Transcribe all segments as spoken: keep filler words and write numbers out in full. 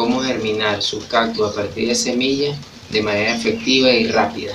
cómo germinar sus cactus a partir de semillas de manera efectiva y rápida.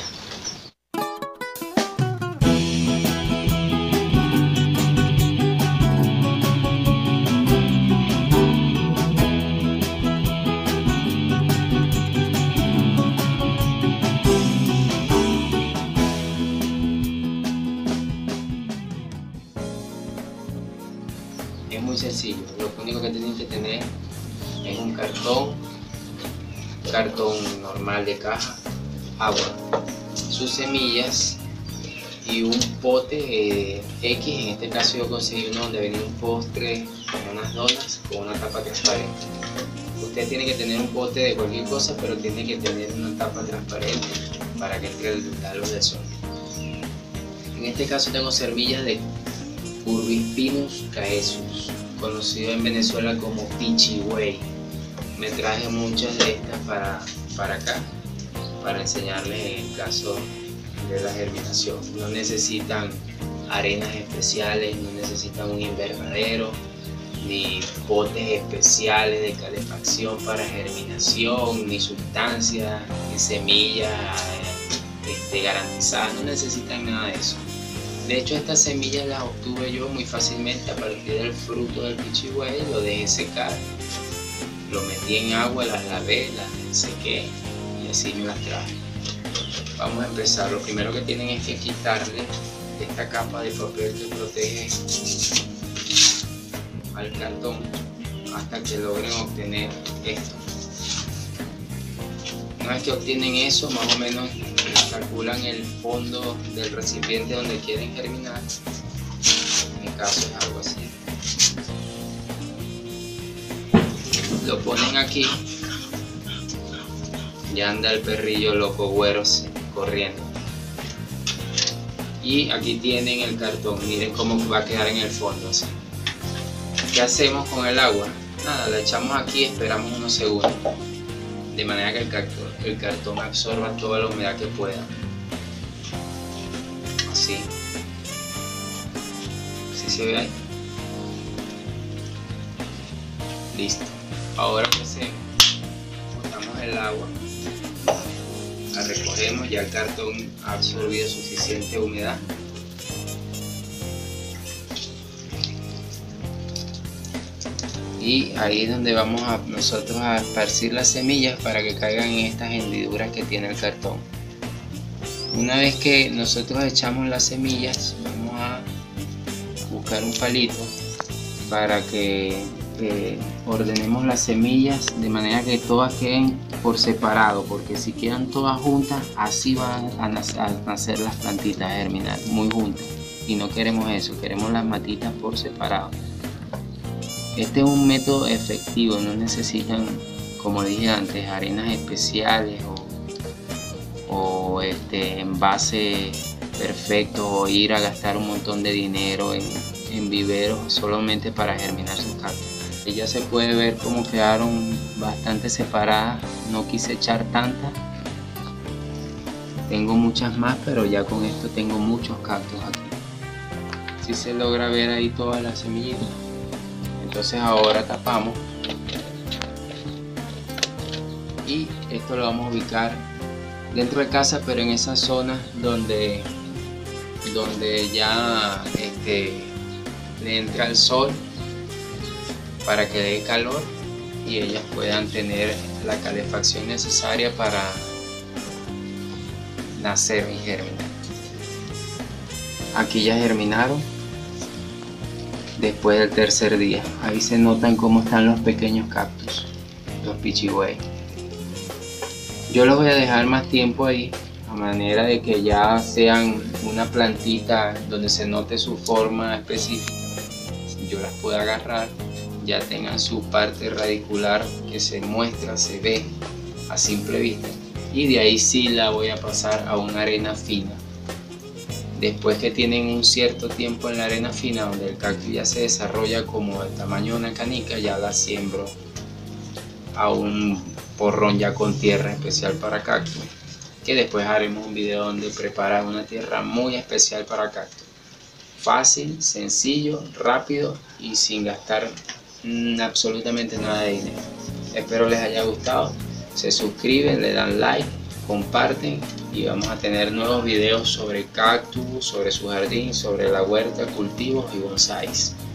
Es muy sencillo, lo único que tienen que tener es un cartón, cartón normal de caja, agua, sus semillas y un pote eh, X. En este caso yo conseguí uno donde venía un postre con unas donas con una tapa transparente. Usted tiene que tener un pote de cualquier cosa, pero tiene que tener una tapa transparente para que entre la luz del sol. En este caso tengo semillas de Curvispinus caesus, conocido en Venezuela como pichigüey. Me traje muchas de estas para, para acá, para enseñarles en el caso de la germinación. No necesitan arenas especiales, no necesitan un invernadero, ni potes especiales de calefacción para germinación, ni sustancias, ni semillas este, garantizadas, no necesitan nada de eso. De hecho, estas semillas las obtuve yo muy fácilmente a partir del fruto del pichigüey. Lo dejé secar, lo metí en agua, las lavé, las sequé y así me las traje. Vamos a empezar. Lo primero que tienen es que quitarle esta capa de papel que protege al cartón hasta que logren obtener esto. Una vez que obtienen eso, más o menos calculan el fondo del recipiente donde quieren germinar. En mi caso es algo así. Lo ponen aquí. Ya anda el perrillo loco güero corriendo. Y aquí tienen el cartón. Miren cómo va a quedar en el fondo así. ¿Qué hacemos con el agua? Nada, la echamos aquí y esperamos unos segundos, de manera que el cartón, el cartón absorba toda la humedad que pueda. Así. ¿Sí se ve ahí? Listo. Ahora ¿qué hacemos? Botamos el agua, la recogemos, ya el cartón ha absorbido suficiente humedad. Y ahí es donde vamos a nosotros a esparcir las semillas para que caigan en estas hendiduras que tiene el cartón. Una vez que nosotros echamos las semillas, vamos a buscar un palito para que eh, ordenemos las semillas de manera que todas queden por separado, porque si quedan todas juntas, así van a nacer, a nacer las plantitas, a germinar muy juntas, y no queremos eso, queremos las matitas por separado. Este es un método efectivo, no necesitan, como dije antes, arenas especiales o, o este, envases perfectos, o ir a gastar un montón de dinero en, en viveros solamente para germinar sus cactus. Y ya se puede ver cómo quedaron bastante separadas, no quise echar tantas. Tengo muchas más, pero ya con esto tengo muchos cactus aquí. Si se logra ver ahí todas las semillitas. Entonces ahora tapamos y esto lo vamos a ubicar dentro de casa, pero en esas zonas donde, donde ya este, le entra el sol para que dé calor y ellas puedan tener la calefacción necesaria para nacer y germinar. Aquí ya germinaron. Después del tercer día, ahí se notan cómo están los pequeños cactus, los pichigüey. Yo los voy a dejar más tiempo ahí, a manera de que ya sean una plantita donde se note su forma específica. Yo las puedo agarrar, ya tengan su parte radicular que se muestra, se ve a simple vista, y de ahí sí la voy a pasar a una arena fina. Después que tienen un cierto tiempo en la arena fina, donde el cactus ya se desarrolla como el tamaño de una canica, ya la siembro a un porrón ya con tierra especial para cactus, que después haremos un video donde preparar una tierra muy especial para cactus. Fácil, sencillo, rápido y sin gastar absolutamente nada de dinero. Espero les haya gustado. Se suscriben, le dan like, comparten y vamos a tener nuevos videos sobre cactus, sobre su jardín, sobre la huerta, cultivos y bonsáis.